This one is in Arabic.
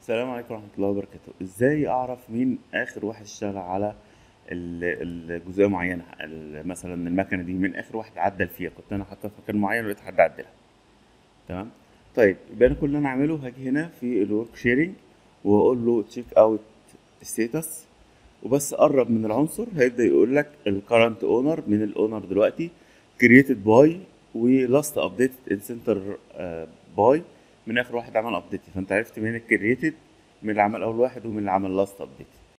السلام عليكم ورحمة الله وبركاته. ازاي اعرف مين اخر واحد اشتغل على الجزئية معينة؟ مثلا المكنة دي مين اخر واحد عدل فيها؟ كنت انا حاططها في مكان معين ولقيت حد عدلها. تمام. طيب يبقى انا كل اللي انا اعمله هاجي هنا في الورك شيرنج واقول له تشيك اوت ستيتس، وبس قرب من العنصر هيبدأ يقول لك الكرنت اونر، من الاونر دلوقتي، كرييتد باي، ولاست ابديت سنتر باي، من اخر واحد عمل ابديت. فانت عرفت مين الكرييتد، مين اللي عمل اول واحد، ومين اللي عمل لاست ابديت.